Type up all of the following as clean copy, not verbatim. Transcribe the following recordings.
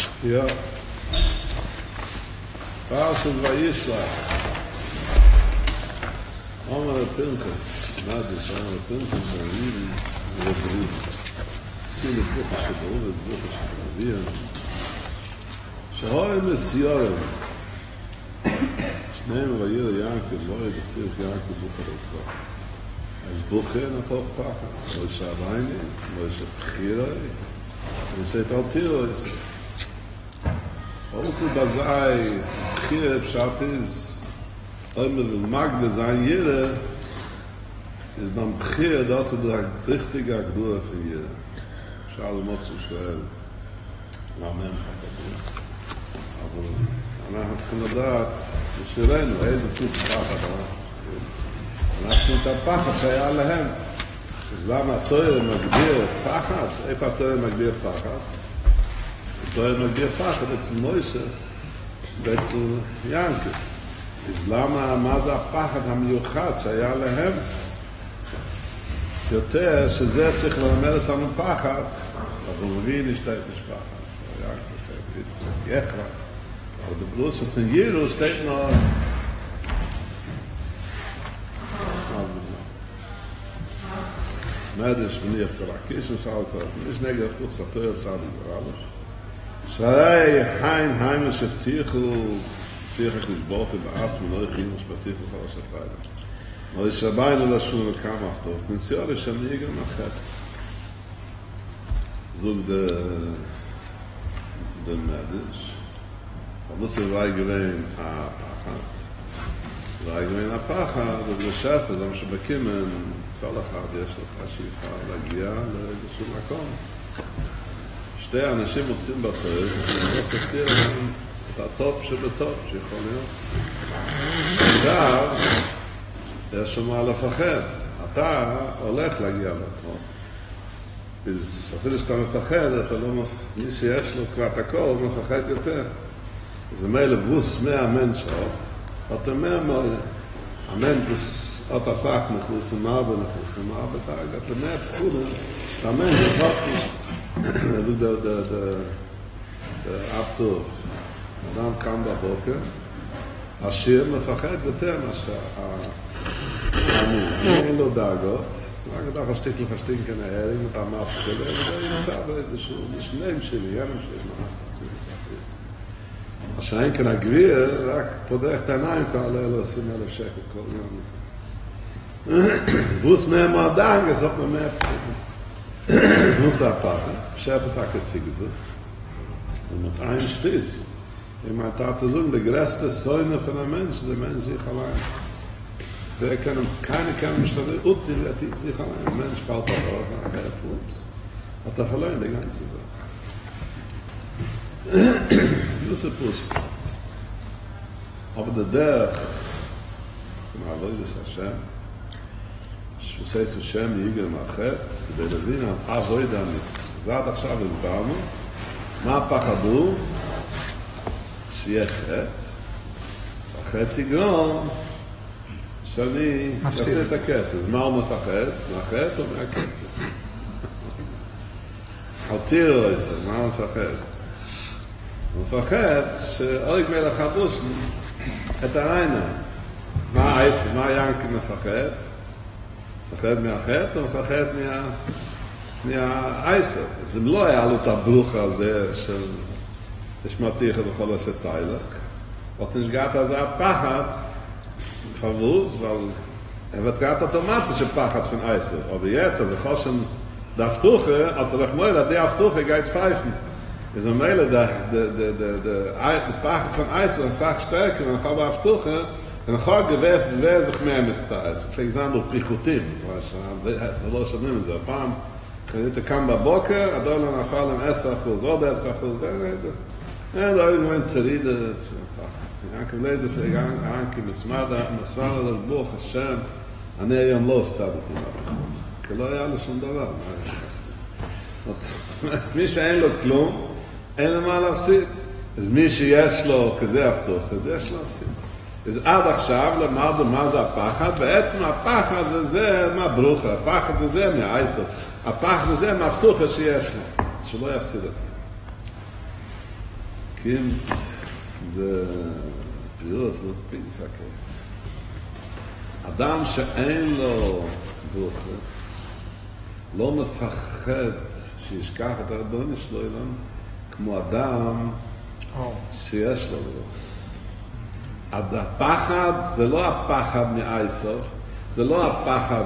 Ja. Parshas Vayishlach. Omer Pinchas. Madish, Omer Pinchas, Zayim, Rebrim. Zile Bucha Shadol, Bucha Shadavir. Shahoy Mesyorim. Shneim Vayir Yankov, Loy B'Sirch Yankov Bucha Rokva. As Bucha Natov Pacha. Moshe Abayni, Moshe Bchiroi, Moshe Taltiro, also Bazai, Bchiroi, Pshat Omer Magde sein Jere, ist beim Bchiroi dort der richtige Agdura für Jere. Shalom Motsu Shmuel. Amen. Aber אנחנו צריכים לדעת, בשבילנו, איזה סוג פחד, אנחנו את הפחד שהיה להם. אז למה התואר מגדיר פחד? איפה התואר מגדיר פחד? התואר מגדיר פחד אצל מוישה ואצל ינקל. אז למה, מה זה הפחד המיוחד שהיה להם? יותר שזה צריך ללמד אותנו פחד, אבל הוא מבין ישתית משפחד. ינקל, יצחק, יחרא. Aber der Brüssel von Jeru steht noch... Medisch, wenn ich auf der Rakisch und Salka, nicht nege auf Tuchs, der Teuer Zadig war alles. Schrei, heimisch auf Tichel, Tichel ist Boch, über Arzt, mit euch hin, bei Tichel, alles erteilen. Aber ich habe eine Laschune, kam auf Tuchs. In Sjör ist schon Jäger nachher. So der Medisch. Aber das war gewesen ein Pachat. war gewesen ein Pachat, und der Chef, das haben schon bekommen, כל אחד יש לו חשיפה להגיע לאיזשהו מקום. שתי אנשים מוצאים בתואר, ולא תפתיר להם את הטופ שבטופ, שיכול להיות. עכשיו, יש שם מה לפחד. אתה הולך להגיע לטופ. אז אפילו שאתה מפחד, אתה לא מי שיש לו כבר הכל, הוא מפחד יותר. זה מי לבוס מהאמן שלו, אתה אומר, אמן אתה סך מחוס ומה ונחוס ומה בתאגת למאה פקודה, אמן זה חופש. זה אבטוב. אדם קם בבוקר, השיר מפחד יותר מאשר אין לו דאגות, רק אתה חשתיק לפשטינקן ההרים, אתה מפחד, וזה ימצא באיזשהו משניים שלי, ינם שלי, מה חצים תכריס. השאין כאן הגביר, רק פודח את העיניים כבר עולה 20,000 שקל כל יום. ווס מהם האדן, גזוק ממאה פחד. ווס הפחד, שפט הקציג את זה. ומות ein שטיס. אם אתה תזון, לגרסת סוינה von der Mensch, der Mensch sich allein. keine משתדל, ultimativ sich allein. Der Mensch fällt auf Ordnung, keine Pups. Hat verloren die ganze Sache. Das ist Pups. Aber der מהלוידס השם, שעושה השם יגר מאחת, כדי להבין, לא יודע ניתוס. זה עד עכשיו הסברנו, מה הפחד הוא? שיהיה חטא, שהחטא יגרום, שאני אעשה את הכסף. אז מה הוא מפחד? מהחטא או מהכסף? אל תראו איזה, מה הוא מפחד? הוא מפחד שאויג מלך הדושן את הריינה. מה העשר? מה ינקי מפחד? מפחד מהחטא או מפחד מהעשר? אז אם לא היה לו את הברוך הזה של השמעתיך בכל עשר תיילך, עוד נשגעת אז הפחד verwusst, weil wird gerade automatisch Pachat von Eiser. Aber jetzt, also Choschen der Aftuche, hat doch mal, der Aftuche geht pfeifen. Ist am Meile, der Pachat von Eiser, und sagt stärker, wenn ich habe Aftuche, dann kann gewerfen, wer sich mehr mit der Eiser. Vielleicht sagen durch Prichutim, weißt du, לא שומעים את זה. הפעם, כשאני קם בבוקר, הדולר נפל עם 10%, עוד 10%, אין לו irgendwann zerridet. Yankov Lezer für Yankov מסמר על בוך השם, אני היום לא הפסדתי מהבחור. כי לא היה לו שום דבר. מי שאין לו כלום, אין לו מה להפסיד. אז מי שיש לו כזה הבטוח, אז יש לו להפסיד. אז עד עכשיו למדנו מה זה הפחד, בעצם הפחד זה מהברוכה, הפחד זה מהעשר, הפחד זה מהבטוח שיש לו, שלא יפסיד אותי. kommt der Pius noch bin verkehrt. אדם שאין לו ברוכה, לא מפחד שישכח את הרבון שלו אילן, כמו אדם שיש לו ברוכה. הפחד זה לא הפחד מאייסוף, זה לא הפחד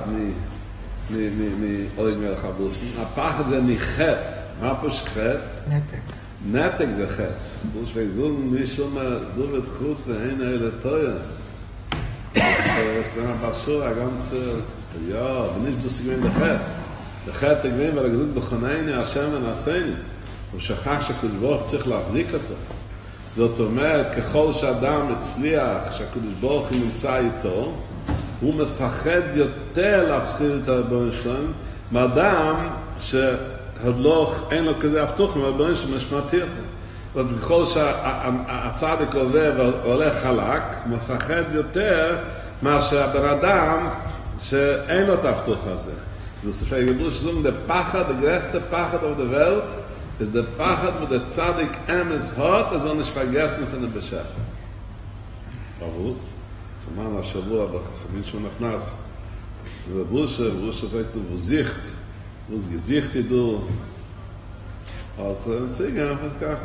מאוי מלך הבוסן, הפחד זה מחטא. מה פשוט חטא? נתק. נתק זה חטא. פשוט וזול מישהו דובת חוט ואין אלה טויה. Es bin ein Basur, ein ganzer, ja, aber nicht das gewinnt der Chet. Der Chet gewinnt, weil gesagt, Bechoneini, Hashem und Haseni. הוא שכח שהקדוש ברוך צריך להחזיק אותו. זאת אומרת, ככל שאדם הצליח, שהקדוש ברוך הוא נמצא איתו, הוא מפחד יותר להפסיד את הרבון שלהם, מאדם שעוד לא, אין לו כזה הבטוח, מהרבון שמשמעתי אותו. וככל שהצדיק עובר והולך חלק, מפחד יותר מאשר הבן אדם שאין לו את ההבטוח הזה. בסופו של דבר שזום, der Pachad, der größte Pachad auf der Welt, ist der Pachad, wo der Tzadik Emes hat, er soll nicht vergessen von dem Beschäftigung. Verwus? שמענו השבוע בחסמים שהוא נכנס, וברושה פרקטו בוזיכט, בוז גזיכט ידעו, אז נציג einfach ככה,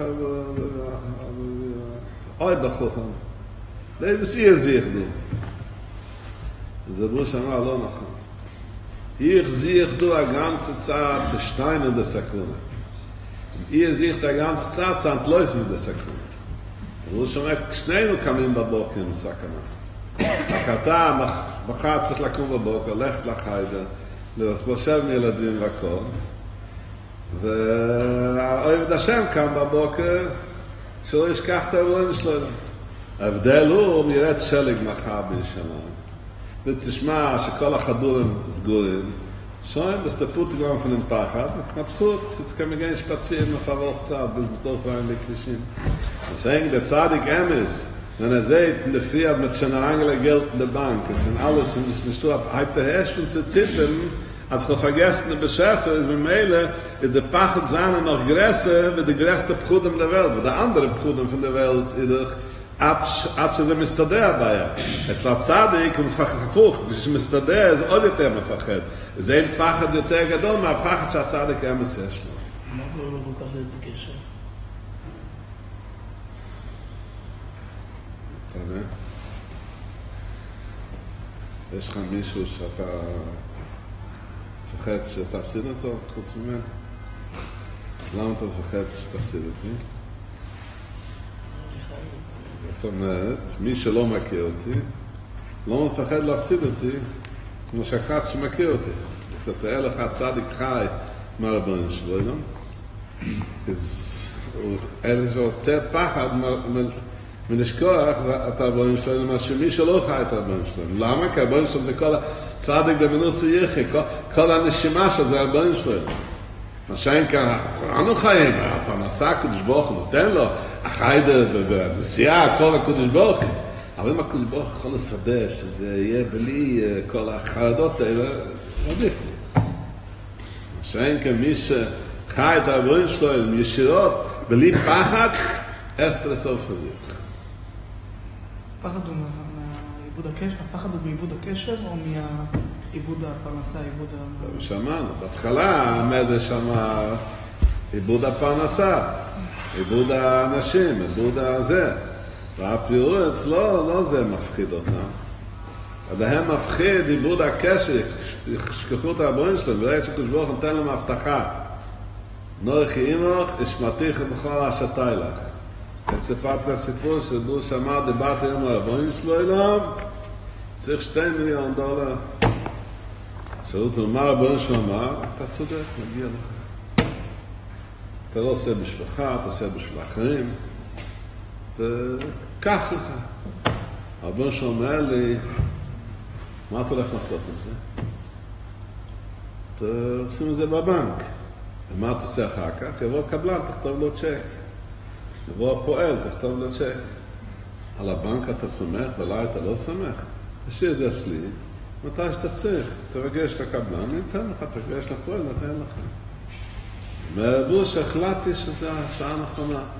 אוי בחוכם, das ihr sich du. זה ברושה אמר לא נכון. Ich sehe du a ganze Zeit zu steinen der Sekunde. Ihr seht die ganze Zeit zu entläufen der Sekunde. ברושה אומר, שנינו קמים בבוקר עם סכנה. אתה מחר צריך לקום בבוקר, ללכת לחיידר, להתחשב עם ילדים והכל. והאוהב השם קם בבוקר, שלא ישכח את האירועים שלו. ההבדל הוא ירד שלג מחר בירושלים. ותשמע שכל החדורים סגורים, schon bist der Putte gegangen von dem Pachad, absurd, jetzt kann man gehen spazieren auf eine Woche bis mit Aufrein Likrishim. Wahrscheinlich der Tzadik Emes, wenn seht, in der Früh hat mit schon ein Geld in der Bank, es sind alles, und es ist nicht so, halb der Herrscht und zu zittern, als ich vergessen, der Beschäfer ist mit Meile, ist der Pachad seine noch größer, wie der größte Pchudem der Welt, wie der andere Pchudem von der Welt, עד שזה מסתדר הבעיה. אצל הצדיק הוא הפוך, כשמסתדר זה עוד יותר מפחד. זה אין פחד יותר גדול מהפחד שהצדיק אמס יש לו. מה לא כל כך להיות בקשר? אתה יודע? יש לך מישהו שאתה מפחד שתפסיד אותו חוץ ממנו? למה אתה מפחד שתפסיד אותי? זאת אומרת, מי שלא מכיר אותי, לא מפחד להפסיד אותי, כמו שאחד שמכיר אותי. אז תתאר לך צדיק חי מהרבון שלו, לא? אז אלה שיותר פחד מלשכוח את הרבון שלו, למה שמי שלא חי את הרבון שלו. למה? כי הרבון שלו זה כל הצדיק במנוס יחי, כל הנשימה שלו זה הרבון שלו. מה שאין כאן, כולנו חיים, הפרנסה הקדוש ברוך הוא נותן לו, החיידר והתבסיעה, כל הקדוש ברוך הוא. אבל אם הקדוש ברוך הוא יכול לסדר שזה יהיה בלי כל החרדות האלה, עדיף. מה שאין כאן מי שחי את הרבועים שלו עם ישירות, בלי פחד, אסתר סוף הזה. הפחד הוא מעיבוד הקשר? הפחד הוא מעיבוד הקשר או מעיבוד הפרנסה, עיבוד זה שמענו. בהתחלה עמד שם עיבוד הפרנסה, עיבוד האנשים, עיבוד הזה. והפירוץ לא זה מפחיד אותם. עדיין מפחיד עיבוד הקשר, שכחו את הרבועים שלהם, ברגע שקדוש ברוך הוא נותן להם הבטחה. נורכי עמך, השמעתיך בכל אשתי לך. סיפרתי הסיפור שדור שאמר, דיברתי עם הרבועים שלו אליו, צריך $2 מיליון. שאלו אותו, מה הרבועים שלו אמר? אתה צודק, מגיע לך. אתה לא עושה בשבילך, אתה עושה בשביל אחרים, וכך לך. הרבועים שלו אומר לי, מה אתה הולך לעשות עם זה? אתה עושים את זה בבנק. ומה אתה עושה אחר כך? יבוא קבלן, תכתוב לו צ'ק. יבוא הפועל, תכתוב לו צ'ק. על הבנק אתה סומך, ואולי אתה לא סומך. תשאיר את זה אצלי, מתי שאתה צריך, תרגש את הקבלן, אני אתן לך, תרגש לפועל, נתן לך. מהרבו שהחלטתי שזו ההצעה הנכונה.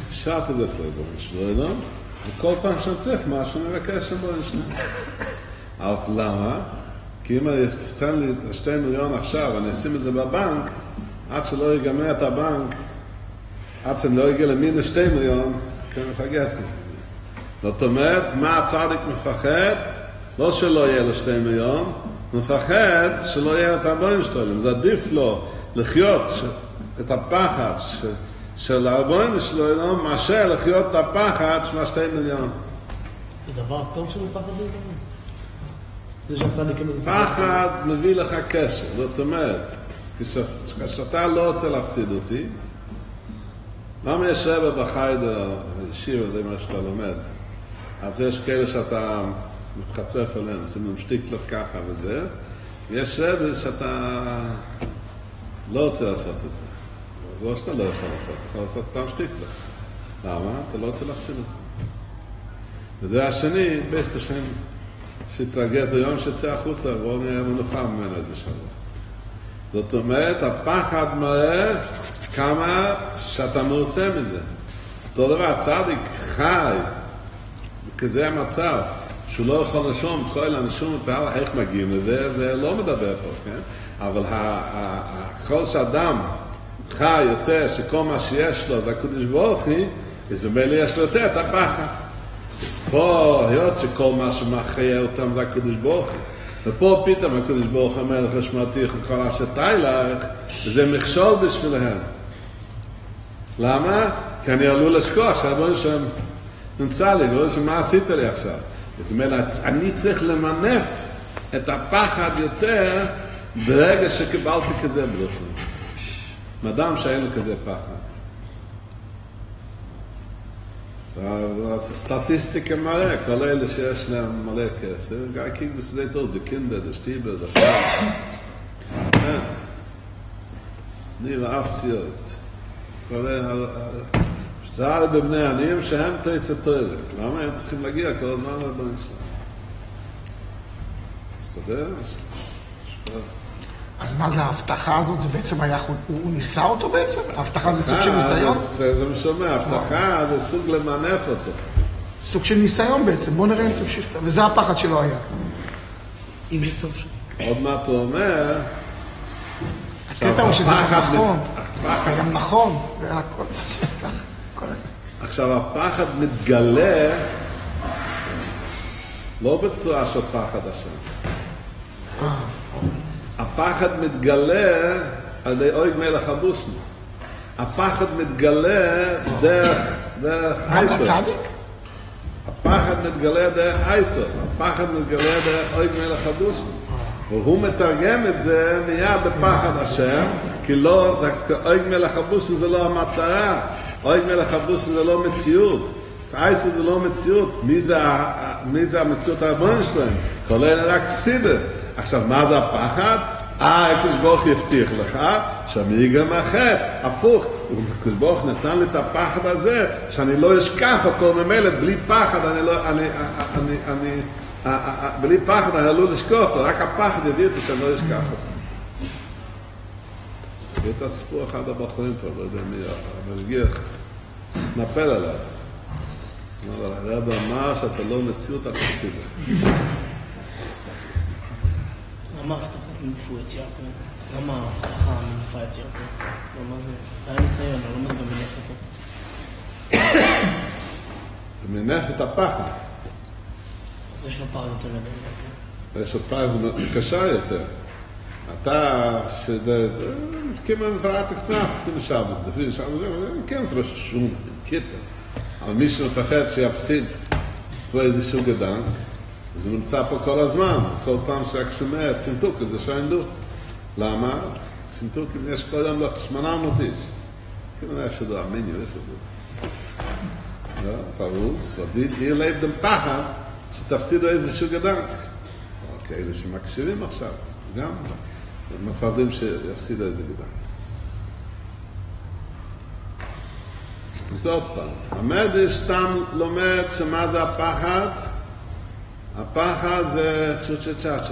שעת הזה צריך בו נשלו, וכל פעם שאני צריך משהו, נבקש בו נשלו. אבל למה? כי אם אני אתן לי 2 מיליון עכשיו, אני אשים את זה בבנק, עד שלא ייגמר את הבנק, עד שאני לא אגיע למינוס 2 מיליון, כן, מפגס לי. זאת אומרת, מה הצדיק מפחד? לא שלא יהיה לו 2 מיליון, הוא מפחד שלא יהיה את הבוים שלו. זה עדיף לו לחיות את הפחד של הבוים שלו, מאשר לחיות את הפחד של 2 מיליון. זה דבר טוב שמפחדים? זה שהצדיק פחד מביא לך קשר, זאת אומרת, כשאתה לא רוצה להפסיד אותי, למה יש רבא בחיידר, ישיבה, זה מה שאתה לומד, אז יש כאלה שאתה מתחצף עליהם, שימים שטיקלף ככה וזה, יש רבא שאתה לא רוצה לעשות את זה. לא שאתה לא יכול לעשות, אתה יכול לעשות פעם שטיקלף. למה? אתה לא רוצה להפסיד את זה. וזה השני, בסט השם, שיתרגז היום שיצא החוצה, בואו נראה מנוחה ממנו איזה שבוע. זאת אומרת, הפחד מראה כמה שאתה מרוצה מזה. אותו דבר, צדיק חי, כזה המצב, שהוא לא יכול לשום, כל אנשים, איך מגיעים לזה, זה לא מדבר פה, כן? אבל כל שאדם חי יותר, שכל מה שיש לו זה הקדוש ברוך הוא, אז מילא יש לו יותר את הפחד. אז פה, היות שכל מה שמחיה אותם זה הקדוש ברוך הוא. ופה פתאום הקדוש ברוך הוא אומר לך שמעתיך וכל אשר תיילך, וזה מכשול בשבילהם. למה? כי אני עלול לשכוח שהרבון שם נמצא לי, ולא שמה עשית לי עכשיו. אז אני צריך למנף את הפחד יותר ברגע שקיבלתי כזה ברוך. מאדם שאין לו כזה פחד. הסטטיסטיקה מראה, כל אלה שיש להם מלא כסף, גם קיג בסדי תוז, דה קינדר, דה שטיבר, דה שם. כן. נראה אף סיורת. כל אלה, שתראה בבני עניים שהם תריצה תוירת. למה הם צריכים להגיע כל הזמן לבן שלהם? מסתדר? אז מה זה ההבטחה הזאת? זה בעצם היה, הוא ניסה אותו בעצם? ההבטחה זה סוג של ניסיון? זה משומע, ההבטחה זה סוג למנף אותו. סוג של ניסיון בעצם, בוא נראה אם תמשיך. וזה הפחד שלו היה. אם זה טוב. עוד מעט הוא אומר... הקטע הוא שזה נכון. זה גם נכון. זה הכל מה עכשיו הפחד מתגלה לא בצורה של פחד השם. הפחד מתגלה על ידי אויג מלך הבוסנו. הפחד מתגלה דרך אייסר. גם בצדיק? הפחד מתגלה דרך אייסר. הפחד מתגלה דרך אויג מלך הבוסנו. והוא מתרגם את זה מיד בפחד השם, כי לא, אויג מלך הבוסנו זה לא המטרה. אויג מלך הבוסנו זה לא מציאות. אייסר זה לא מציאות. מי זה המציאות הרבון שלהם? כולל רק סידר. עכשיו, מה זה הפחד? הקדוש ברוך יבטיח לך שאני גם אחר, הפוך. הקדוש ברוך נתן לי את הפחד הזה, שאני לא אשכח אותו ממילא, בלי פחד בלי פחד אני עלול לשכוח אותו, רק הפחד יביא אותי שאני לא אשכח אותו. את הסיפור אחד הבחורים פה, לא יודע מי, המשגיח, נפל עליו. הרב אמר שאתה לא מציאות התפקיד. למה ההבטחה מנפו את יעקב? למה ההבטחה מנפה את יעקב? למה זה? היה ניסיון, למה זה גם מנף אותו? זה מנף את הפחד. אז יש לו פער יותר גדול. יש לו פער, זה קשה יותר. אתה, שזה, זה כמו מפרעת הקצנס, כמו שבס, דפיר, שבס, זה כן פרוש שום, קיפר. אבל מי שמפחד שיפסיד פה איזשהו גדנק, אז הוא נמצא פה כל הזמן, כל פעם שרק שומע צינתוק, זה שיינדו. למה? צינתוק, אם יש כל יום לך 800 איש. כמובן אפשר לדעת, מיני, פרוס, יהיה לב דם פחד, שתפסידו איזשהו גדנק. כאלה שמקשיבים עכשיו, גם מפחדים שיפסידו איזה גדנק. אז עוד פעם, המדרש סתם לומד שמה זה הפחד? הפחד זה צ'צ'צ'צ'צ'צ'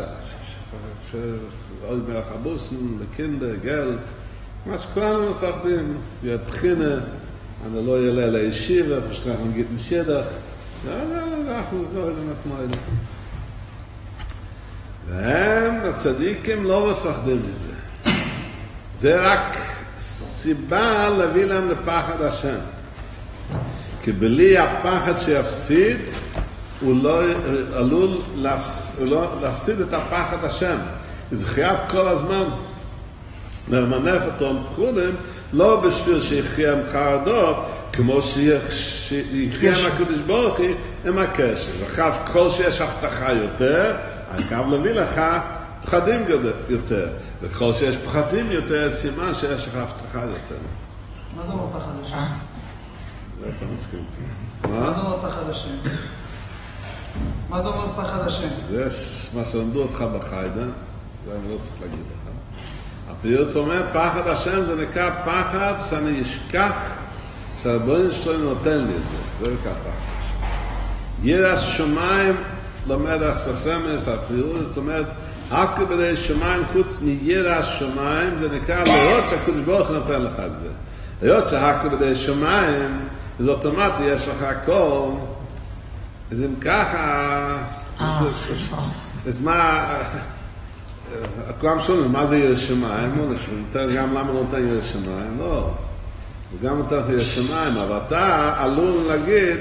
שעוד מלך הבוסן, לקינדר, גלט, מה שכולנו מפחדים, בחינה, אני לא אעלה לישיבה, פשוט אנחנו נגיד נשדך. אנחנו זדורים את מועד. והם, הצדיקים, לא מפחדים מזה. זה רק סיבה להביא להם לפחד השם. כי בלי הפחד שיפסיד, הוא לא עלול להפסיד את הפחד השם. זה חייב כל הזמן למנף אותו קודם, לא בשביל שיחיה עם חרדות, כמו שיחיה עם הקדוש ברוך הוא, עם הקשר. וחייב כל שיש הבטחה יותר, אני חייב להביא לך פחדים יותר. וכל שיש פחדים יותר, סימן שיש לך הבטחה יותר. מה זה אומר פחד השם? לא אתה מסכים. מה זה אומר פחד השם? מה זה אומר פחד השם? יש מה שלמדו אותך בחיידה, זה אני לא צריך להגיד לך. הפירוש אומר, פחד השם זה נקרא פחד שאני אשכח שהרבונו שלנו נותן לי את זה. זה נקרא פחד השם. יראת שמיים לומד אספסמס, הפירוש, זאת אומרת, רק בדי שמיים חוץ מיראת שמיים, זה נקרא לראות שהקדוש ברוך הוא נותן לך את זה. לראות שרק בדי שמיים, זה אוטומטי, יש לך הכל, אז אם ככה, אז מה, כולם שואלים, מה זה יראת שמיים? גם למה לא נותן יראת שמיים? לא. הוא גם נותן יראת שמיים, אבל אתה עלול להגיד,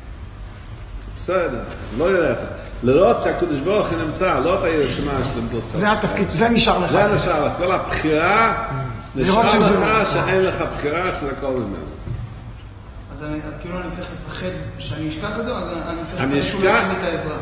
בסדר, לא יראת. לראות שהקדוש ברוך הוא נמצא, לא את היראת שמיים שלמדו אותך. זה התפקיד, זה נשאר לך. זה נשאר לך. כל הבחירה, נשאר לך שאין לך בחירה של הכל ממנו. אז כאילו אני צריך לפחד שאני אשכח את זה, או אני צריך לפחד שהוא לא ייתן לי את העזרה?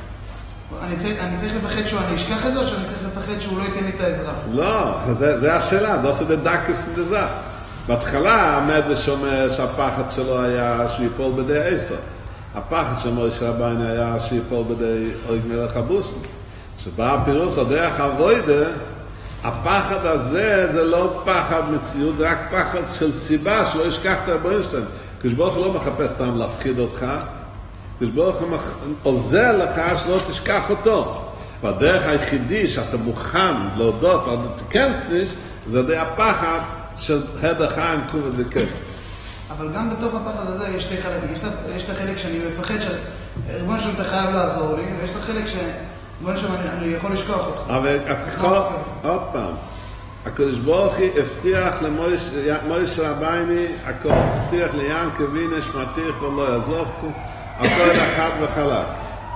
אני צריך לפחד שאני אשכח את זה, או שאני צריך לפחד שהוא לא ייתן לי את העזרה? לא, זה השאלה, זה עושה דקס מדזך. בהתחלה המדרש אומר שהפחד שלו היה שהוא ייפול בידי עשר. הפחד של מוישה רביינו היה שיפול בידי אויג מלך הבוסן. שבא הפירוש הדרך הווידה, הפחד הזה זה לא פחד מציאות, זה רק פחד של סיבה שלא ישכח את הרבונו שלהם. כשברוך לא מחפש סתם להפחיד אותך, כשברוך עוזר לך שלא תשכח אותו. והדרך היחידי שאתה מוכן להודות על תקנסניש, זה די הפחד של הדר חיים כובד וכסף. אבל גם בתוך הפחד הזה יש שתי חלקים. יש את החלק שאני מפחד שרבון שלו אתה חייב לעזור לי, ויש את החלק שרבון שלו אני יכול לשכוח אותך. אבל עוד פעם, הקדוש ברוך הוא הבטיח למוישה רביינו הכל. הבטיח ליענקב הנה שמעתיך ולא יעזובכו, הכל אחד וחלק.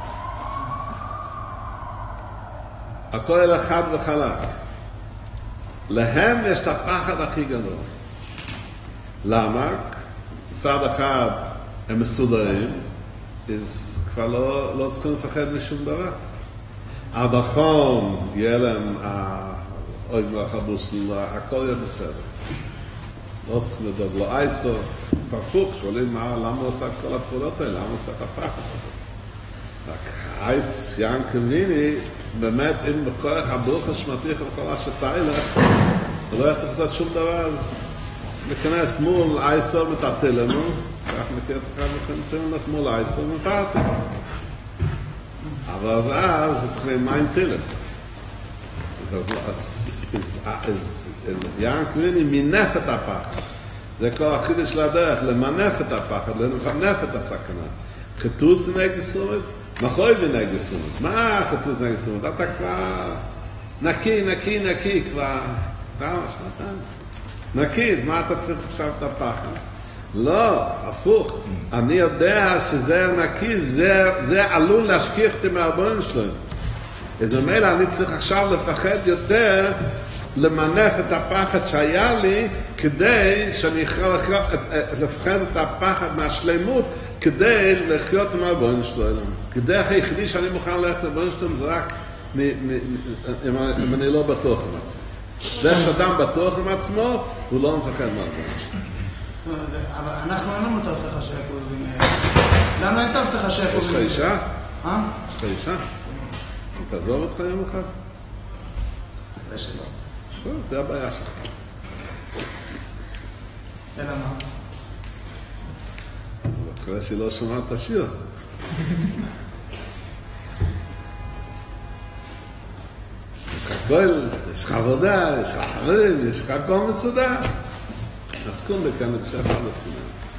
הכל אחד וחלק. להם יש את הפחד הכי גדול. למה? מצד אחד הם מסודרים, אז כבר לא צריכים לפחד משום דבר. עד אחרון יהיה להם אוי מלך הבוסן, הכל יהיה בסדר. לא צריכים לדאוג לו אייסו, פרפוק, שואלים למה עושה את כל הפעולות האלה, למה עושה את הפחד הזה. רק אייס ינקוויני, באמת אם בכוח הברוך השמתיך וכל השתאילך, הוא לא היה צריך לעשות שום דבר, אז מכנס מול אייסר מטאטל לנו, כך מכיר את אחד מכנתים לך מול אייסר ומפרטים. אבל אז זה צריך מים תילם. אז ינקוויני מינף את הפחד. זה כל החידוש של הדרך, למנף את הפחד, למנף את הסכנה. חטוס נגסומת, מחוי ונגסומת. מה חטוס נגסומת? אתה כבר נקי כבר, כמה שנתיים. נקי, אז מה אתה צריך עכשיו את הפחד? לא, הפוך. אני יודע שזה נקי, זה עלול להשכיח אותי מהרבון שלהם. אז ממילא אני צריך עכשיו לפחד יותר, למנף את הפחד שהיה לי, כדי שאני לפחד את הפחד מהשלמות, כדי לחיות עם הרבון שלהם. כדרך היחידי שאני מוכן ללכת לרבון שלהם, זה רק אם אני לא בטוח עם עצמי. דרך שאדם בטוח עם עצמו, הוא לא מפחד מהרבון שלהם. אבל אנחנו אין לנו את ההבטחה שיעקב לנו אין את ההבטחה שיעקב יש לך אישה? יש לך אישה? היא תעזוב אותך יום אחד? זה שלא. זה הבעיה שלך. אלא מה? אחרי שהיא לא שומעת את השיר. יש לך כל, יש לך עבודה, יש לך חברים, יש לך הכל מסודר. אז קונדה כאן נקשב על הסימן.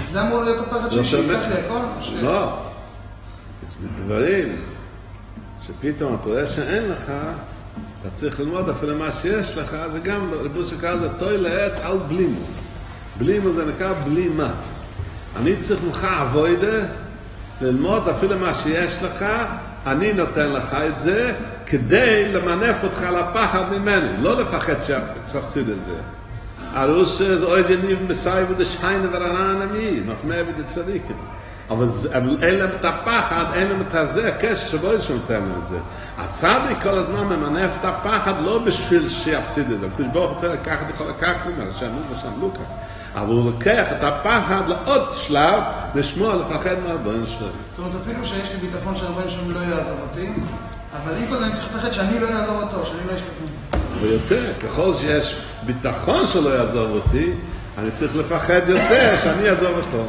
זה אמור להיות הפחד שיקח לי הכל? לא. דברים שפתאום אתה רואה שאין לך, אתה צריך ללמוד אפילו מה שיש לך, זה גם, רבוש שקרא זה טוי לעץ על בלימו. בלימו זה נקרא בלימה. אני צריך לך עבודה, ללמוד אפילו מה שיש לך, אני נותן לך את זה, כדי למנף אותך לפחד ממני, לא לפחד שתפסיד את זה. הראש זה אוהב יניב מסייב ודשיינה ורענן עמי, נחמא ודצדיקים. אבל אין להם את הפחד, אין להם את הזה, הקשר שבו יש נותן להם את זה. הצדיק כל הזמן ממנף את הפחד לא בשביל שיפסיד את זה. כשבוך רוצה לקחת, יכול לקחת ממנו, שם זה שם לוקח. אבל הוא לוקח את הפחד לעוד שלב, לשמוע לפחד מהרבן שלהם. זאת אומרת, אפילו שיש לי ביטחון שהרבן שלהם לא יעזור אותי, אבל אם כזה אני צריך לפחד שאני לא יעזור אותו, שאני לא אשכח ממנו. ויותר, ככל שיש ביטחון שלא יעזור אותי, אני צריך לפחד יותר שאני יעזור אותו.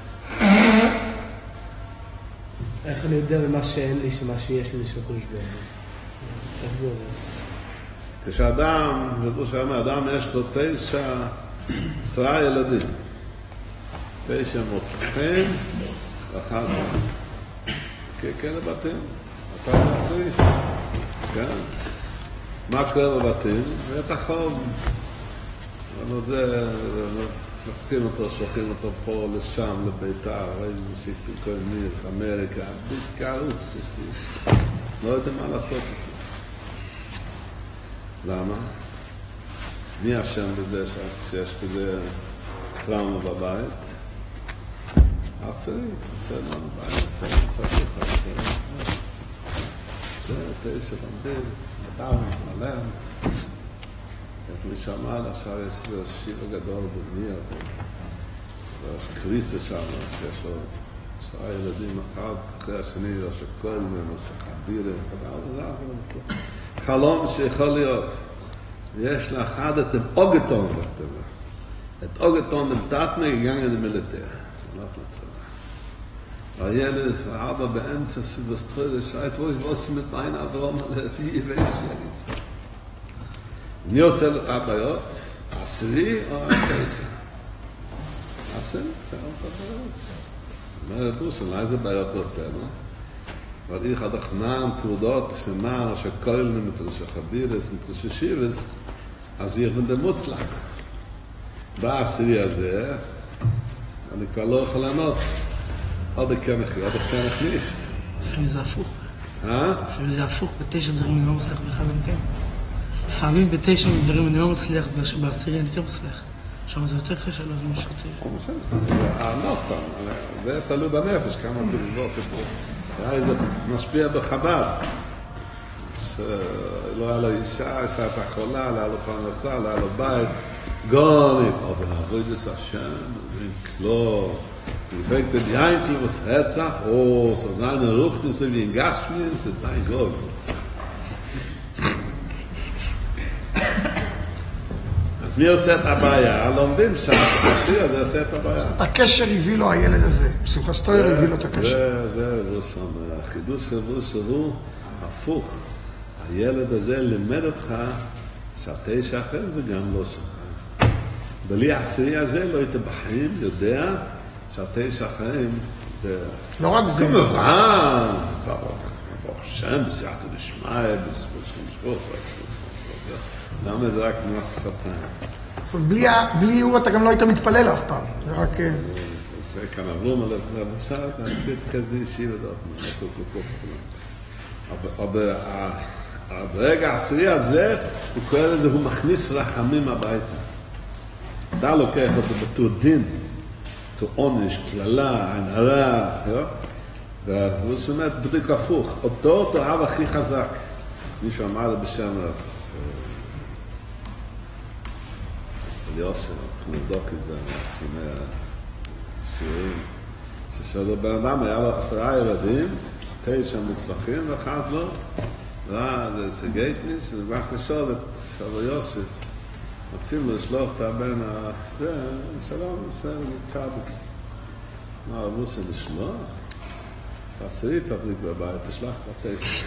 איך אני יודע במה שאין לי, שמה שיש לי שקוש בו? איך זה עובד? כשאדם, אדם יש לו 10 ילדים. 9 מופכים, ואחד כאלה בתים. אתה מעשי. כן. מה קורה בבתים? ואת החום. אבל זה, לוקחים אותו, שולחים אותו פה, לשם, לביתר, ראינו שיפטים כל מיני, אמריקה, בעיקר וספיטי. לא יודעים מה לעשות איתו. למה? מי אשם בזה שיש כזה טראומה בבית? עשרי, עשה לנו בית, עשה לנו חצי. זה 9 לומדים, אדם, מלמת. מי שאמר, עכשיו יש שיבה גדול בניר, ויש קריסה שם, שיש לו 10 ילדים, אחד אחרי השני, או שכל מהם, או שחבירים, חלום שיכול להיות. יש לאחד את אוגטון, זה כתבה. את אוגטון למתתנה, יגנגה למילתיה. זה הולך לצבא. הילד, האבא באמצע סילבסטרדה, שאת רואה ועושים את מים אברום הלוי וישפיעניס. אני עושה לך בעיות, 10 או 9? 10? זה לא בעיות. לא ידעו שאולי איזה בעיות הוא עושה, לא? אבל איך הדחנם, תעודות, שנער, שכל נמצא שחבירס, נמצא ששיבס, אז יהיה בן מוצלח. בא 10 הזה, אני כבר לא יכול לענות. עוד כמחי, עוד כמח נישט. לפעמים זה הפוך. לפעמים זה הפוך, ב9 דברים אני לא מצליח באחד אני כן. לפעמים ב9 דברים אני לא מצליח, ב10 אני כן מצליח. עכשיו זה יותר קשה להבין משהו טוב. זה תלוי בנפש, כמה תלוות את זה. זה משפיע בחב"ד. שלא היה לו אישה, שהייתה חולה, לא היה לו פרנסה, לא היה לו בית. גונית, אבל עבוד את השם, זה כלור. Effekte die eigentlich was Herzach, oh, so seine Ruftnisse wie in Gashmiss, jetzt sei Gott. אז מי עושה את הבעיה? לומדים שם, זה עושה את הבעיה. הקשר הביא לו הילד הזה, בשמחה סטויר הביא לו את הקשר. זה שם, החידוש שהוא הפוך. הילד הזה לימד אותך שה9 אחרים זה גם לא שם. בלי 10 הזה לא היית בחיים יודע שה9 אחרים זה... לא רק זה. כמובן, ברוך השם, בסייעתא דשמיא, למה זה רק מס שפתיים? זאת אומרת, בלי הוא אתה גם לא היית מתפלל אף פעם, זה רק... זה כאן עברו מלא, זה אפשר להגיד כזה אישי ודעות, אבל ברגע העשירי הזה, הוא קורא לזה, הוא מכניס רחמים הביתה. אתה לוקח אותו בתור דין, בתור עונש, כללה, ענרה, והוא שומע בדיוק הפוך, אותו תאהב הכי חזק. מישהו אמר לו בשם יושר, צריכים לבדוק את זה, שומע שירים, ששאלו בן אדם, היה לו 10 ילדים, 9 מוצלחים ואחד לא, זה סגייטניס, זה רק לשאול את אבו יוסף, רוצים לו לשלוח את הבן הזה, שלום, זה צ'אדס. מה, אמרו שלשלוח? תעשי, תחזיק בבית, תשלח את 9.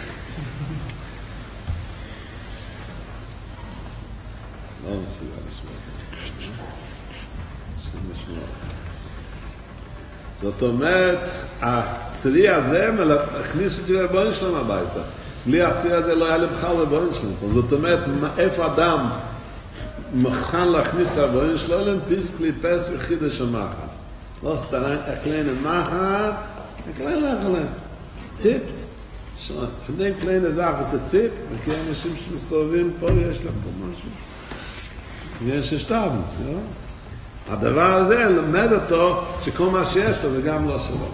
לא מסוגל לשמוע. שום לשמוע. זאת אומרת, הצרי הזה הכניס אותי לבוין שלהם הביתה. בלי הצרי הזה לא היה לי בכלל לבוין שלהם. זאת אומרת, איפה אדם מוכן להכניס את הבוין שלהם, פיסקלי פס וחידש המחת. לא סתרן, הקלן המחת, הקלן להכלן. ציפט. לפני קלן הזך עושה ציפ, וכי אנשים שמסתובבים פה, יש להם פה משהו. יש שטב, הדבר הזה למד אותו שכל מה שיש לו זה גם לא שלו.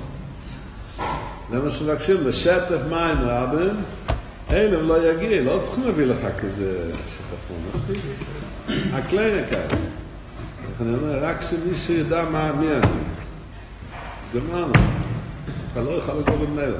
זה מה שמבקשים, לשטף מים רבים, אלה לא יגיע, לא צריכים להביא לך כזה שטפון, מספיק. הכלי נקעת. אני אומר, רק שמישהו ידע מי אני. גמרנו. אתה לא יכול לקרוא במילא.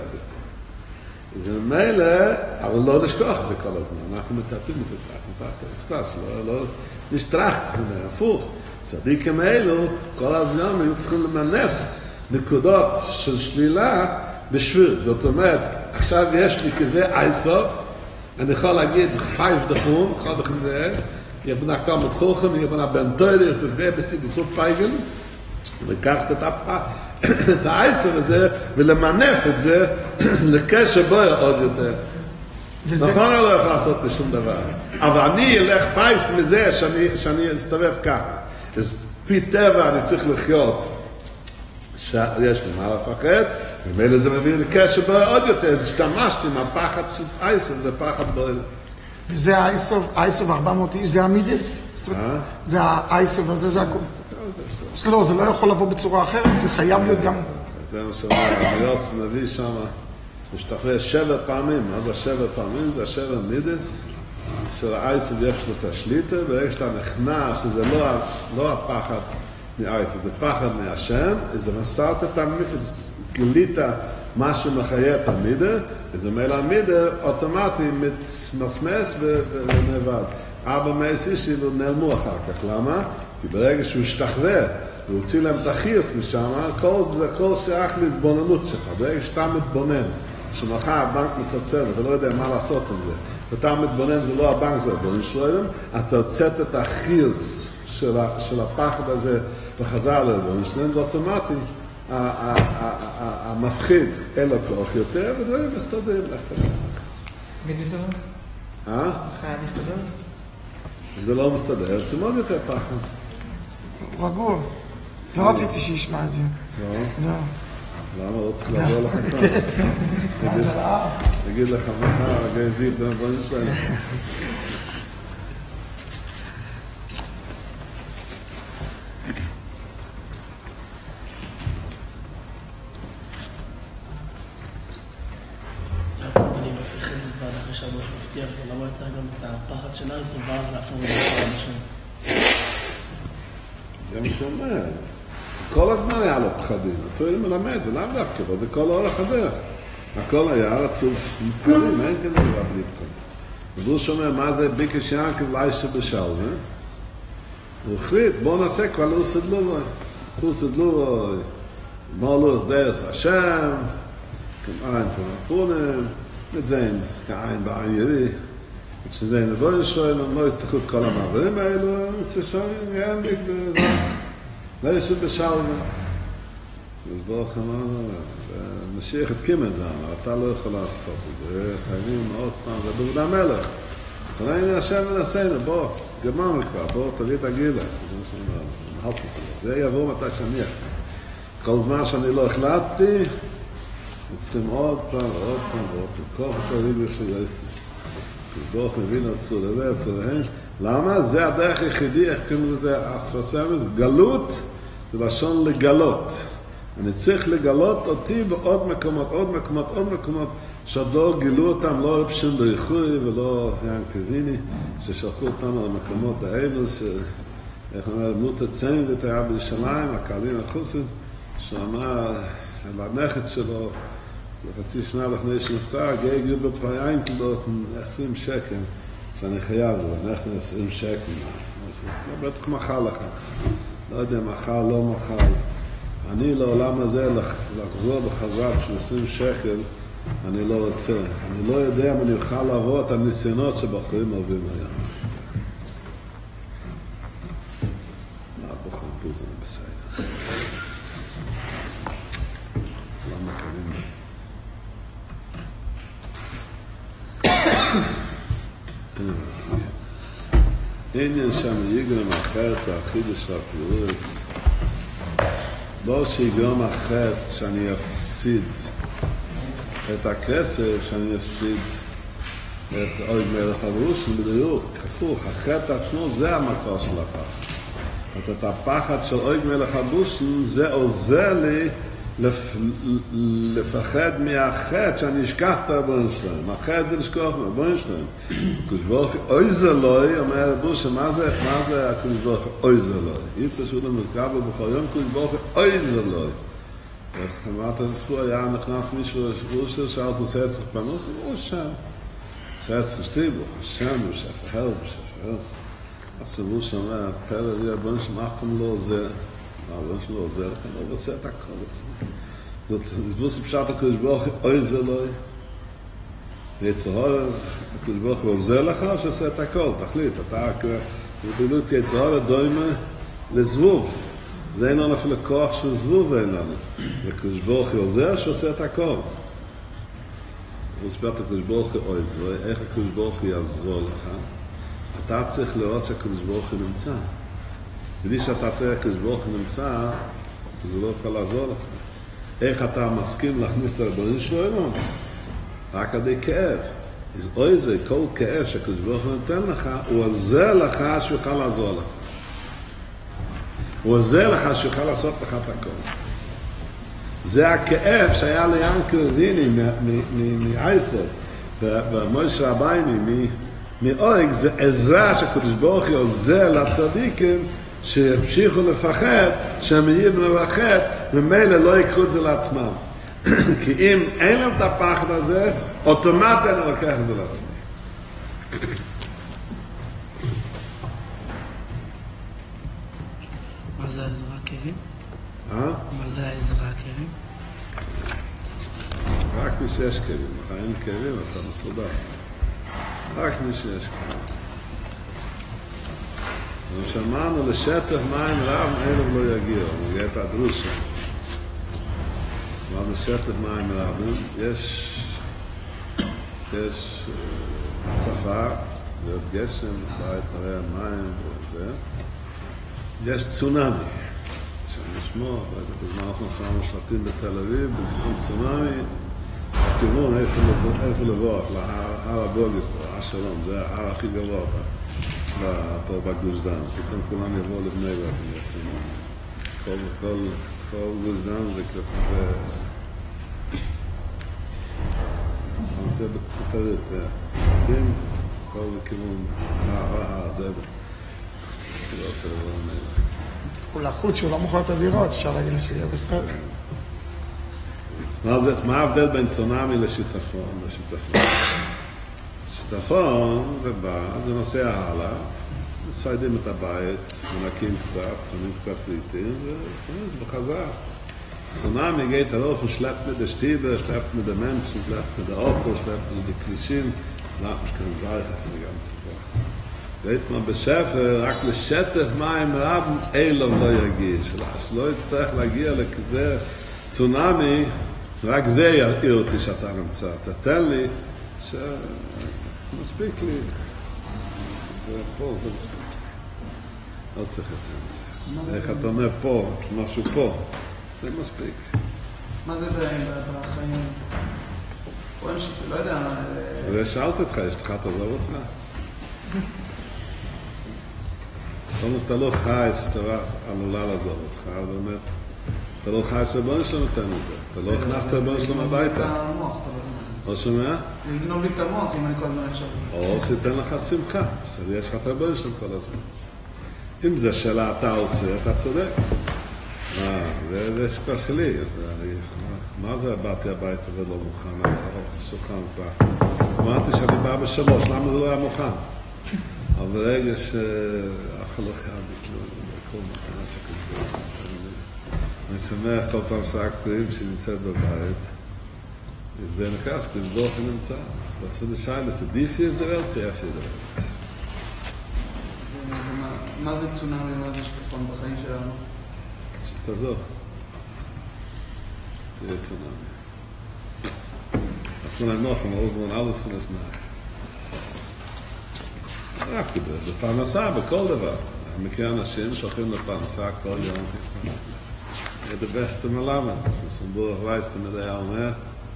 זה מילא, אבל לא לשכוח את זה כל הזמן. אנחנו מטפים את זה כך, לא נשטרח, הפוך. צדיקים האלו, כל הזמן היו צריכים למנף נקודות של שלילה בשביל. זאת אומרת, עכשיו יש לי כזה אייסוף, אני יכול להגיד 5 דחום, אחד דחום זה, יהיה בנה כמה תחוכם, יהיה בנה בן תוירי, ובסתי בסוף פייגל, לקחת את האייסוף הזה, ולמנף את זה לקשר בו עוד יותר. נכון אני לא יכול לעשות לשום דבר, אבל אני אלך 5 מזה שאני אסתובב ככה. אז פי טבע אני צריך לחיות שיש לי מה לפחד, ומילא זה מביא לי קשר בו עוד יותר, אז השתמשתי מהפחד של אייסוף, זה פחד בו. וזה האייסוף 400 איש, זה המידס? זה האייסוף הזה, זה הכל. לא, זה לא יכול לבוא בצורה אחרת, זה חייב להיות גם... זה מה שאומר, יוס נביא שם, משתחרר 7 פעמים, מה זה 7 פעמים? זה 7 מידס. של האייסוף יש לו את השליטה, ואיך שאתה נכנע שזה לא הפחד מאייסוף, זה פחד מהשם, אז מסרת את גילית משהו מחיה את המידה, אז מילא המידה אוטומטי מתמסמס ונאבד. 4 איש נעלמו אחר כך, למה? כי ברגע שהוא השתחרר, הוא הוציא להם את החיוס משם, כל שייך להתבוננות שלך, ברגע שאתה מתבונן, שמחר הבנק מצוצר, ואתה לא יודע מה לעשות עם זה. ואתה מתבונן, זה לא הבנק, זה הבונן שלהם, אתה הוצאת את החיוס של הפחד הזה וחזר לבונן שלהם, זה אוטומטי, המפחיד אין לו כוח יותר, וזה מסתדר לך. מי מסתדר? זה חייב להסתדר? זה לא מסתדר, זה מאוד יותר פחד. רגוע. לא רציתי שישמע את זה. לא? למה לא צריך לעזור לך כאן? תגיד לך מחר, גזית במבונים שלהם. אני מפחד כבר אחרי שהבוש מבטיח, למה יצא גם את הפחד של אייסוף ואז להפוך את זה לאנשים? זה מה שאומר. כל הזמן היה לו פחדים, אותו היה מלמד, זה לאו דווקא, אבל זה כל אורך הדרך. הכל היה רצוף פחדים, אין כזה דבר בלי פחדים. ובוא שומע מה זה ביקש ינקב לאישה בשלווה, הוא החליט, בואו נעשה כבר לא סדלו, בואו לא סדרס השם, כמעין פרמפונים, נזיין כעין בעין ירי, כשזה נבוא שואל, לא יסתכלו את כל המעברים האלו, נעשה שם ינביק בזה. לאישה בשלווה. ולברוך אמרנו, משיח התקים את זה, אתה לא יכול לעשות את זה, חייבים עוד פעם, זה דוד המלך. הנה השם מנסנו, בוא, גמרנו כבר, בוא תביא את הגילה. זה יבוא מתי שאני אחרי. כל זמן שאני לא החלטתי, צריכים עוד פעם, כל חצרים יש לי יסף. ברוך מבין עצור לזה, עצור להן. למה? זה הדרך היחידי, איך קוראים לזה, הספסמס, גלות, זה לשון לגלות. אני צריך לגלות אותי בעוד מקומות, שעוד לא גילו אותם, לא רפשים לאיחוי ולא ינקביני, ששלחו אותנו למקומות האלו, איך אומר, מות הצעים ותהיה בירושלים, הקהלים החוסים, שאמר לנכד שלו, לחצי שנה לפני שנפטר, גאה גיל בפריין, כאילו 20 שקל, שאני חייב לו, אנחנו 20 שקל, לא בטח מחר לך, לא יודע, מחר, לא מחר. אני לעולם הזה לחזור בחזק של 20 שקל, אני לא רוצה. אני לא יודע אם אני אוכל לעבור את הניסיונות שבחורים עוברים היום. מה בוחרים פה זה בסדר. למה קרים? עניין שם יגרם אחרת החידוש והפירוץ לא שיגרם אחרת שאני אפסיד את הכסף, שאני אפסיד את אויג מלך הגרושין בדיוק, הפוך, החטא עצמו זה המקור של הפחד. את הפחד של אויג מלך הגרושין זה עוזר לי לפחד מהחטא שאני אשכח את הרבון שלהם. החטא זה לשכוח מהרבון שלהם. הקדוש ברוך הוא אוי זה לוי, אומר רבושה, מה זה הקדוש ברוך הוא אוי זה לוי? יצא שהוא למרכב ובכל יום הקדוש ברוך הוא אוי זה לוי. אמרת לזכור, היה נכנס מישהו רבושה, שאל אותו סצח פנוס, הוא שם. סצח שתיבו, השם הוא שפר, אז רבושה אומר, הפלא לי הרבון שלהם אף פעם לא עוזר. הרבון שלו עוזר לכם, הוא עושה את הכל אצלנו. זאת דבוס פשט הקדוש ברוך הוא, אוי זה לא. יצהור, הקדוש ברוך הוא עוזר לך, או שעושה את הכל, תחליט, אתה בדיוק יצהור הדוימה לזבוב. זה אין לנו אפילו כוח של זבוב אין לנו. הקדוש ברוך הוא עוזר, שעושה את הכל. דבוס פשט הקדוש ברוך הוא, אוי זה, איך הקדוש ברוך הוא יעזור לך? אתה צריך לראות שהקדוש ברוך הוא נמצא. בלי שאתה תראה הקדוש ברוך הוא נמצא, זה לא יכול לעזור לך. איך אתה מסכים להכניס את הרבנים שלו אליו? רק עדי כאב. אז אוי זה, כל כאב שהקדוש ברוך הוא נותן לך, הוא עוזר לך שהוא יוכל לעזור לך. הוא עוזר לך שהוא יוכל לעשות לך את הכל. זה הכאב שהיה ליענקל ויני מאייסר, במוישה רבייני, מאויג, זה עזרה שהקדוש ברוך הוא עוזר לצדיקים, שימשיכו לפחד, שהם יהיו מלחד, ממילא לא יקחו את זה לעצמם. כי אם אין להם את הפחד הזה, אוטומטי אני לוקח את זה לעצמי. מה זה העזרה הכלים? מה זה העזרה הכלים? רק מי שיש כלים. אין כלים, אתה מסודר. רק מי שיש כלים. ושמענו לשטח מים רב, אלו לא יגיע, הוא יגיע את הדרושה. אבל לשטח מים רב, יש הצפה, להיות גשם, בית מראה המים וזה. יש צונאמי, שנשמוע, בזמן אנחנו שמו שלטים בתל אביב, בזמן צונאמי, הכיוון איפה לבוא, להר הבוגס, הר שלום, זה ההר הכי גבוה פה בגוש דן. פתאום כולם יבואו לבני ברק בעצם. כל גוש דן זה כזה... אני רוצה בתאריך, פתאים, כל כיוון זה. אני לא רוצה לבוא לבני ברק. הוא לחוץ שהוא לא מוכר את הדירות, אפשר להגיד שיהיה בסדר. מה ההבדל בין צונאמי לשיטפון? שיטפון זה בא, זה נוסע הלאה, מסיידים את הבית, מנקים קצת, קונים קצת פליטים, וזה בחזר. צונאמי geht darauf und schleppt mit der Stiebe, schleppt mit der Menschen, schleppt mit der Auto, schleppt mit den Klischeen, macht mich keine Sache für die ganze Woche. Geht man בשפר, רק לשטף מים רב, אילוב לא יגיע, שלא יצטרך להגיע לכזה צונאמי, רק זה יעיר אותי שאתה נמצא. תתן לי שמספיק לי. זה פה, זה מספיק לי. לא צריך יותר מזה. איך אתה אומר פה, משהו פה, זה מספיק. מה זה בחיים? רואים שלא יודע... ושאלת אותך, יש לך תעזוב אותך? אתה לא חי שאתה עלולה לעזוב אותך, באמת. אתה לא חי שהרבון שלו נותן לזה. אתה לא הכנסת הרבון שלו הביתה. לא שומע? לגנוב לי את המוח אם אני כל הזמן עכשיו. או שתן לך שמחה, שיש לך את הרבון שלו כל הזמן. אם זה שאלה אתה עושה, אתה צודק. זה שקוע שלי. מה זה באתי הביתה ולא מוכן? שולחן כבר. אמרתי שאני בא בשלוש, למה זה לא היה מוכן? אבל ברגע שאף לא חייב לכלום, כל מתנה שכתוב. אני שמח כל פעם שרק קוראים שנמצאת בבית, וזה נקרא שכתוב נמצא. שאתה עושה לשאלה, זה דיפי יש דבר, זה יפי דבר. מה זה צונאמי, מה זה שיטפון בחיים שלנו? תעזוב. יהיה צונאמי. אנחנו ננוח, נעוזבון alles von es nach. רק בפרנסה, בכל דבר. אני מכיר אנשים שהולכים לפרנסה כל יום. זה בבסטה מלמד. סמבורך וייס תמיד היה אומר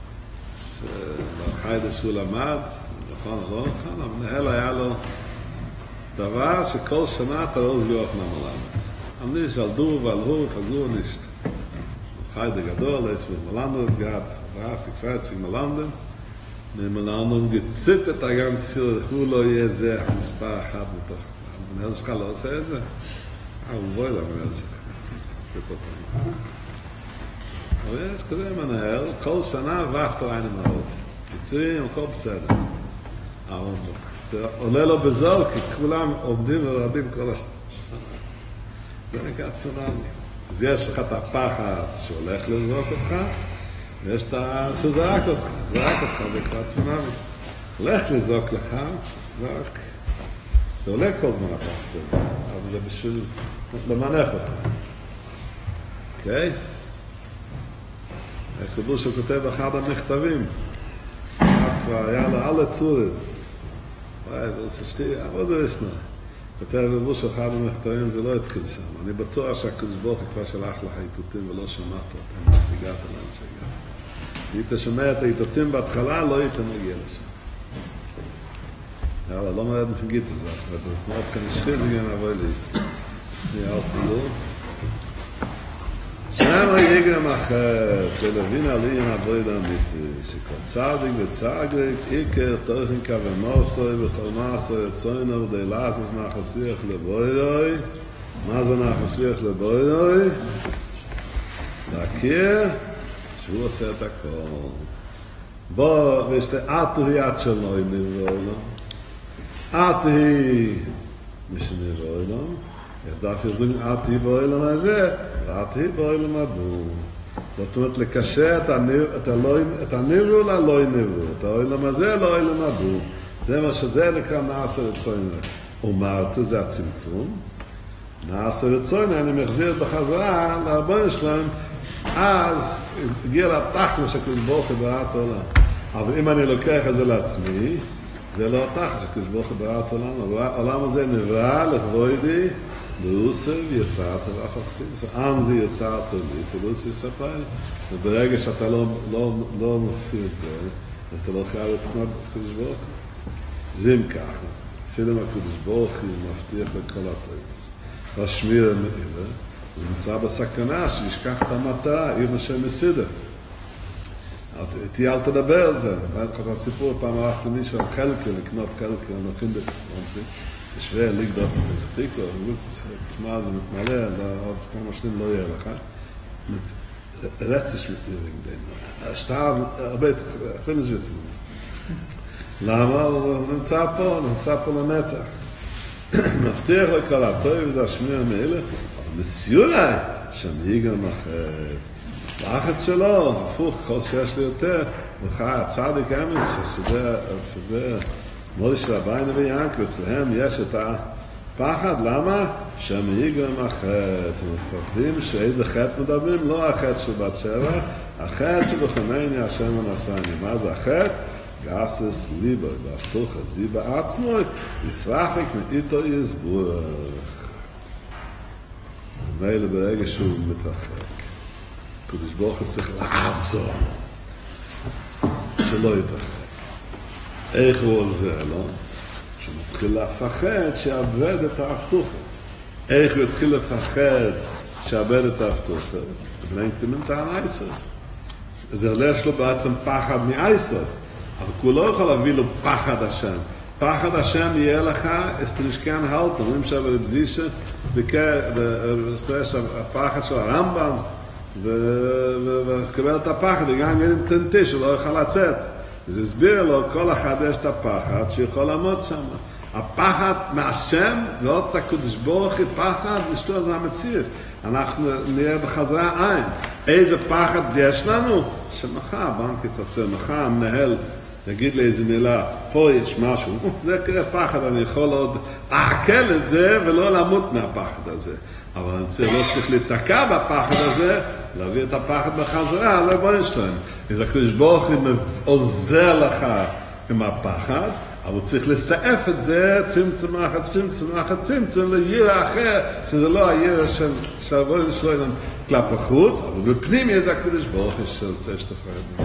שבחיידה שהוא למד, נכון או לא נכון, המנהל היה לו דבר שכל שנה אתה לא סגוח מהמלמד. אני שלדו ועלו ופגלו נישט. חיידה גדול, יש מלמד, גאט, 30-40 מלמדים. ממלמדים גציט את הגנץ, הוא לא יהיה זה המספר אחד מתוך. המנהל שלך לא עושה את זה? הוא בואי למנהל שלך. אבל יש כזה מנהל, כל שנה ואחת עין המעוז. קיצורים, הכל בסדר. זה עולה לו בזול, כי כולם עומדים ורדים כל השנה. זה נקרא צונאמי. אז יש לך את הפחד שהולך לזרוק אותך, ויש את שזרק אותך. זרק אותך, זה כבר צונאמי. הולך לזרוק לך, זרק. זה עולה כל זמן הפחד הזה, אבל זה בשביל למנף אותך. אוקיי? הכדור שהוא כותב באחד המכתבים, כבר היה לו על הצורס. וואי, זה עושה שתי, אבל זה ישנה. כותב בבוש אחד המכתבים, זה לא התחיל שם. אני בטוח שהקדוש ברוך הוא כבר שלח לך איתותים ולא שמעת אותם, שהגעת לאן שהגעת. היית שומע את האיתותים בהתחלה, לא היית מגיע לשם. יאללה, לא מעט מפגיט את זה. מאוד כאן ישחי זה גם עבור לי. נהיה פילו. שם יגרם אחר, תלווין עליין הבויד אמיתי, שכל צדיק וצדיק, עיקר, תוכניקה ומוסוי, וכל מעשוי, צוינו ודי לסס נחסיך לבוידוי. מה זה נחסיך לבוידוי? להכיר שהוא עושה את הכל. בוא, וישתה עטוהי עד שלא נברוא לו. עטוהי משנברוא לו. אז דף יזוג עטוהי באוילם הזה, ועטוהי באוילם הבוא. זאת אומרת, לקשר את הנברוא ללא נברוא. את האוילם הזה לאוילם הבוא. זה מה שזה נקרא נעשה רצוינו. ומרתו זה הצמצום. נעשה רצוינו, אני מחזיר בחזרה להרבון שלהם, אז הגיע לתכלה שכוש ברוך בראת העולם. אבל אם אני לוקח את זה לעצמי, זה לא התכלה שכוש ברוך בראת העולם. העולם הזה נברא לכבודי, לאוסר יצרת ואחר עם זה יצרת לי, כלוס יספר. וברגע שאתה לא מפעיל את זה, אתה לא חייב לצנות בקדוש ברוך הוא. זה אם ככה, אפילו אם הקדוש ברוך הוא מבטיח לכל הטובים. והשמיר המעילה, הוא נמצא בסכנה שישכח את המטרה, עיר השם מסידה. אל תדבר על זה. ראיתי לך את הסיפור, פעם הלכתי מישהו על חלקל, לקנות חלקל, נוחים בקסמונסי, שווה ליגדות בסטיקו, תשמע, זה מתמלא, עוד כמה שנים לא יהיה לך. רצש מתנהלים בין. השטר, הרבה, אפילו שווה. למה? הוא נמצא פה לנצח. מבטיח לכל הטוב, וזה השמיר המעילה, אבל מסיולי, שם יגרם אחרת. לאחד שלו, הפוך, כל שיש לי יותר, הצדיק אמס, שזה מודי של הביינה ויענקו, אצלהם יש את הפחד, למה? שם יגרם אחרת. הם מפחדים שאיזה חטא מדברים, לא החטא של בת שבע, החטא שבחמני השם ונסעני. מה זה החטא? גאסס ליבר, בהפתוך הזי בעצמו, ישרחק מאיתו יסבורך. ומילא ברגע שהוא מתרחק. קדוש ברוך הוא צריך לעזור, שלא יתרחק. איך הוא עוזר לו? שהוא מתחיל לפחד שיאבד את ההפתוחה. איך הוא התחיל לפחד שיאבד את ההפתוחה? בני קטימים האייסר. זה הולך לו בעצם פחד מאייסר. אבל הוא לא יכול להביא לו פחד השם. פחד השם יהיה לך, אסטרישקן הלט, אומרים שעבר בזישה, הפחד של הרמב"ם, וקבל את הפחד, גם אין תנטי שלא יכול לצאת. אז הסביר לו, כל אחד יש את הפחד שיכול לעמוד שם. הפחד מהשם, ועוד את הקדוש ברוך הוא פחד, נשתו זה המציאס. אנחנו נראה בחזרה עין. איזה פחד יש לנו? שמחה, בנק יצוצר, מחר המנהל יגיד לי איזה מילה, פה יש משהו, זה כזה פחד, אני יכול עוד לעכל את זה ולא למות מהפחד הזה. אבל אני לא צריך להתקע בפחד הזה, להביא את הפחד בחזרה, לריבונו של עולם. אז הקדוש ברוך הוא עוזר לך עם הפחד, אבל הוא צריך לסעף את זה, צמצום, לירא אחר, שזה לא הירא של הריבונו של עולם כלפי חוץ, אבל בפנים יש הקדוש ברוך הוא שרוצה שתפחד.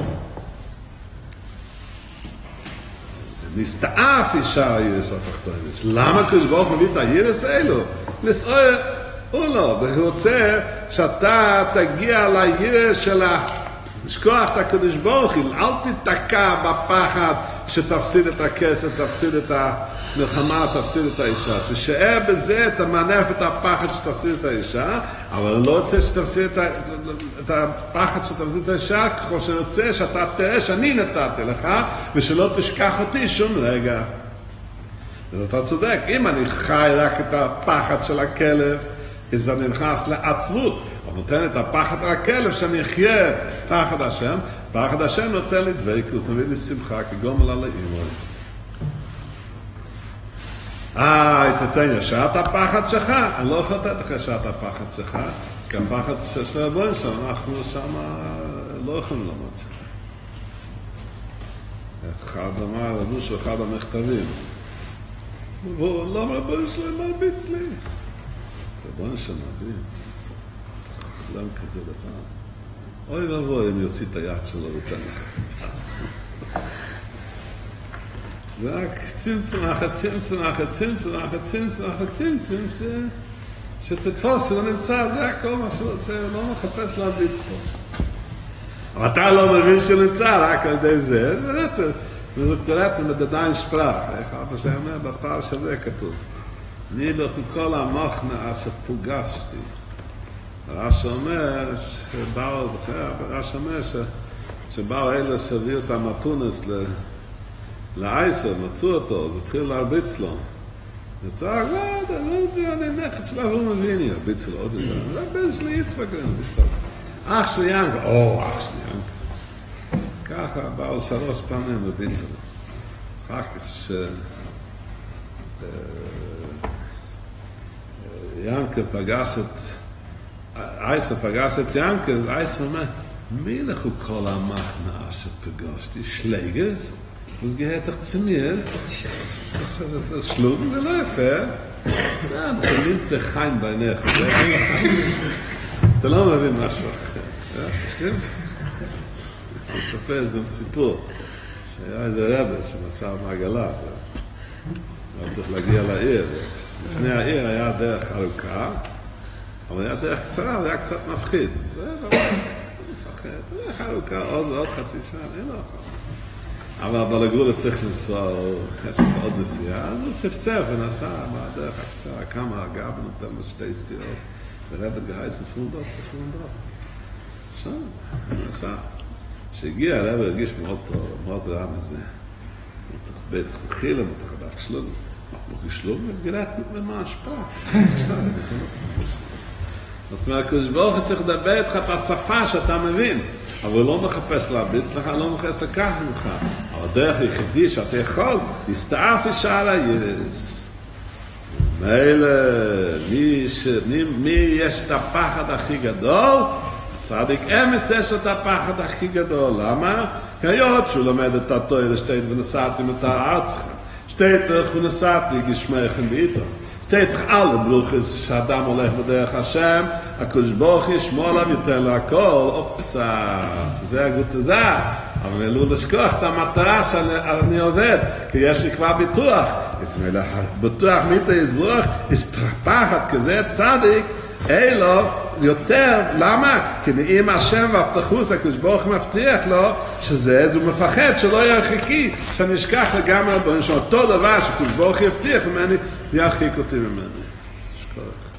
נסתעף ישר הירס התחתונס. למה הקדוש ברוך הוא מביא את הירס האלו? לסעור הוא לא, והוא רוצה שאתה תגיע לירס של לשכוח את הקדוש ברוך הוא, אל תתקע בפחד שתפסיד את הכסף, תפסיד את המלחמה, תפסיד את האישה. תשאר בזה, תמנף את הפחד שתפסיד את האישה, אבל לא רוצה שתפסיד את הפחד שתפסיד את האישה, ככל שרוצה שאתה תראה שאני נתתי לך, ושלא תשכח אותי שום רגע. ואתה צודק, אם אני חי רק את הפחד של הכלב, אז אני נכנס לעצבות. אבל נותן את הפחד הכלב שאני אחיה פחד השם, פחד השם נותן לי דבקות, נביא לי שמחה, כגומל על האימון. תתן ישעת הפחד שלך, אני לא יכול לתת לך ישעת הפחד שלך, כי הפחד של הרבון שלנו, אנחנו שם לא יכולים ללמוד שם. אחד אמר, רבוש הוא אחד המכתבים. והוא לא רבון שלו מרביץ לי. רבון שלו מרביץ. למה כזה דבר? אוי ואבוי, אני יוציא את היד שלו ותנך. זה רק צמצום, שתתפוס שהוא נמצא, זה הכל מה שהוא רוצה, הוא לא מחפש להביץ פה. אבל אתה לא מבין שהוא נמצא, רק על ידי זה, וזה קוראת מדדיין שפרח, איך אבא שלי אומר, בפער של זה כתוב. אני בכל המחנה אשר פוגשתי. הרש אומר שבאו אלה שהביאו את המתונס לעייסר, מצאו אותו, אז התחילו להרביץ לו. וצעק, אני נכד שלו, הוא מבין, ירביץ לו עוד יותר. זה בן שלי יצחק, ירביץ לו. אח שלי ינקה, אח שלי ינקה. ככה באו 3 פעמים הרביץ לו. אחר כך ינקה פגש את אייסר פגש את ינקה, אז אייסר אומר, מי לכו כל המחנה שפגשתי? שלגס? אז גאה תחצמיר. זה שלום, זה לא יפה. זה נמצא חיים בעיניך. אתה לא מבין משהו אחר. אני אספר איזה סיפור. שהיה איזה רבי שנסע מעגלה. הוא צריך להגיע לעיר. לפני העיר היה דרך ארוכה. אבל היה דרך קצרה, זה היה קצת מפחיד. זה דבר מפחד. דרך ארוכה, עוד חצי שעה, אין לו אחר. אבל הגבול צריך לנסוע עוד נסיעה, אז הוא צפצף ונסע מהדרך הקצרה, כמה אגב, נותן לו 2 סטירות, ורבד גאי ספרונדות. שם, הוא נסע. כשהגיע, הרב הרגיש מאוד טוב, מאוד רע מזה. מתוך בית חוחילה, מתוך דף שלום. הוא שלום, וגרעת למה השפעה. זאת אומרת, הקדוש ברוך הוא צריך לדבר איתך את השפה שאתה מבין, אבל הוא לא מחפש להביץ לך, לא מחפש לקחת ממך. אבל הדרך היחידי שאתה יכול, להסתעף ישר על הירס. מילא, מי יש את הפחד הכי גדול? צדיק אמס יש את הפחד הכי גדול. למה? כי היות שהוא לומד את התורה שתית ונסעתם את הארצך. שתית ונסעתי גשמייכם בעיתו. שתית alle ברוכס שאדם הולך בדרך השם, הקדוש ברוך ישמור עליו יותר להכל, זה הגוטזה. אבל לא לשכוח את המטרה שאני עובד, כי יש לי כבר ביטוח. ביטוח מיתה יסבוך, פחד כזה צדיק, אילו יותר, למה? כי נעים השם והבטחוס, הקדוש ברוך מבטיח לו שזה, אז הוא מפחד שלא ירחיקי, שאני אשכח לגמרי, שאותו דבר שהקדוש ברוך יבטיח ממני, ירחיק אותי ממני. שכוח.